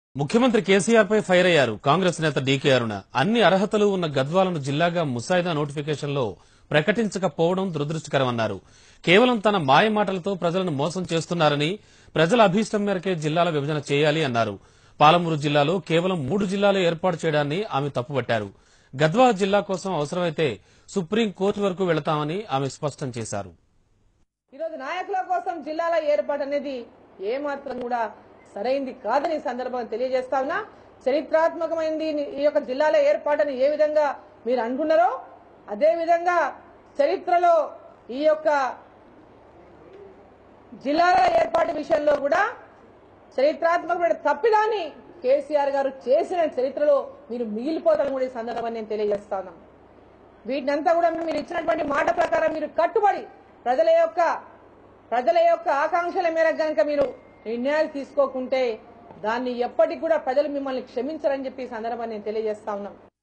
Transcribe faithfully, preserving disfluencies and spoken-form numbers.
ముఖ్యమంత్రి కేసీఆర్ పై ఫైర్ అయ్యారు కాంగ్రెస్ నేత డీకే అరుణ. అన్ని అర్హతలు ఉన్న గద్వాలను జిల్లాగా ముసాయిదా నోటిఫికేషన్లో ప్రకటించకపోవడం దురదృష్టకరమన్నారు. కేవలం తన మాయ మాటలతో ప్రజలను మోసం చేస్తున్నారని, ప్రజల అభీష్టం మేరకే జిల్లాల విభజన చేయాలి అన్నారు. పాలమూరు జిల్లాలో కేవలం మూడు జిల్లాలు ఏర్పాటు చేయడాన్ని ఆమె తప్పుపట్టారు. గద్వాల జిల్లా కోసం అవసరమైతే సుప్రీంకోర్టు వరకు వెళతామని ఆమె స్పష్టం చేశారు. ఈరోజు నాయకుల కోసం జిల్లాల ఏర్పాటు అనేది ఏమాత్రం కూడా సరైంది కాదని సందర్భంగా తెలియజేస్తా ఉన్నా. చరిత్రాత్మకమైనది ఈ యొక్క జిల్లాల ఏర్పాటుని ఏ విధంగా మీరు అనుకున్నారో అదే విధంగా చరిత్రలో ఈ యొక్క జిల్లాల ఏర్పాటు విషయంలో కూడా చరిత్రాత్మకమైన తప్పిదాన్ని కేసీఆర్ గారు చేసిన చరిత్రలో మీరు మిగిలిపోతారని కూడా ఈ సందర్భంగా నేను తెలియజేస్తా ఉన్నాం. వీటినంతా కూడా మీరు ఇచ్చినటువంటి మాట ప్రకారం మీరు కట్టుబడి ప్రజల యొక్క ప్రజల యొక్క ఆకాంక్షల మేరకు కనుక మీరు నిర్ణయాలు తీసుకోకుంటే దాన్ని ఎప్పటికి కూడా ప్రజలు మిమ్మల్ని క్షమించరని చెప్పి ఈ సందర్భాన్ని నేను తెలియజేస్తా ఉన్నాం.